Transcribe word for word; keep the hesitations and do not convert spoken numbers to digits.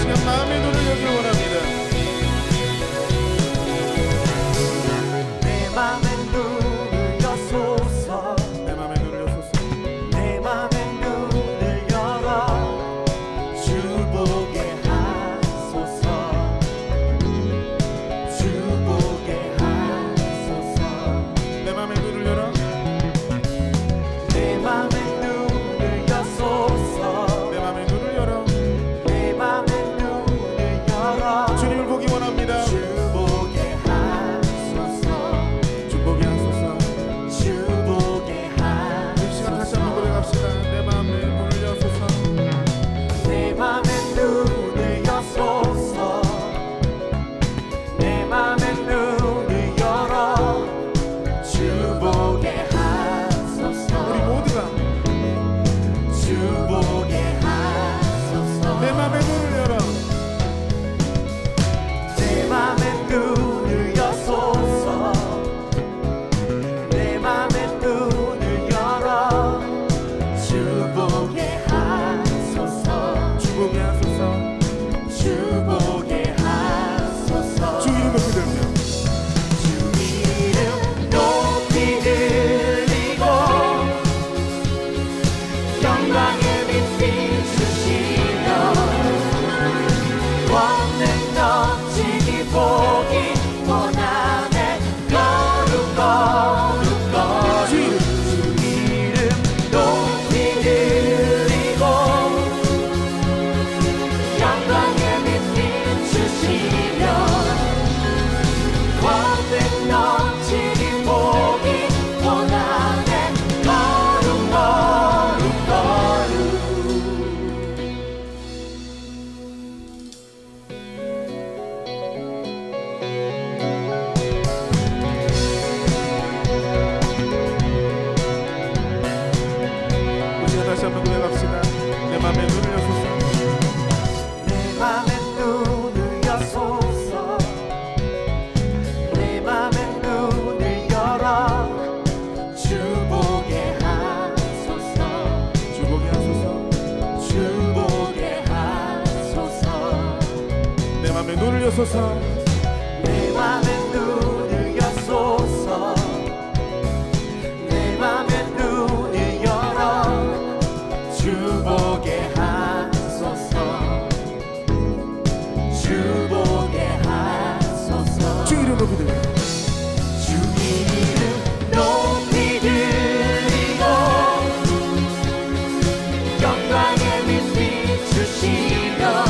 시간 마음의 눈을 열기 원합니다. 내 맘의 눈을 여소서 내 맘의 눈을 여소서 내 맘의 눈을 열어 주 보게 하소서 주 보게 하소서 내 맘의 눈을 열어 내 맘의 눈을 여소서 내 맘의 눈을 열어 내 맘의 눈을 열어 주님을 보기 원합니다. 주 보게 하소서 주 보게 하소서. 주 보게 이 시간 다시 한번 고백합시다. 내 맘의 눈을 여소서 내 맘의 눈을 여소서 내 맘의 눈을 열어 주 보게 하소서 우리 모두가 주 보게 하소서 내 맘의 눈을 열어 내 맘의 눈을 여소서 내 맘의 눈을 열어 주 보게 하소서 주 보게 하소서. 주 보게 하소서 주 이름 높이 들며 주 이름 높이 들리고 영광의 빛 비추시며 권능 넘치기 보기 원하네 거룩 거룩 거룩 주 이름 높이 들리고 영광의 빛 비추시며 권능 넘치기 보기 원하네 거룩 거룩 거룩 우리 시간 다시 한번 고백합시다. 내 맘의 눈을 여소서 내 맘의 눈을 여소서 내 맘의 눈을 열어 주 보게 하소서 주 보게 하소서. 주 보게 하소서 내 맘의 눈을 여소서 내 맘의 눈을 여소서 내 맘의 눈을 열어 주 보게 하소서 주 보게 하소서 주 이름 높이 들며 주 이름 높이 들리고 영광의 빛 비추시며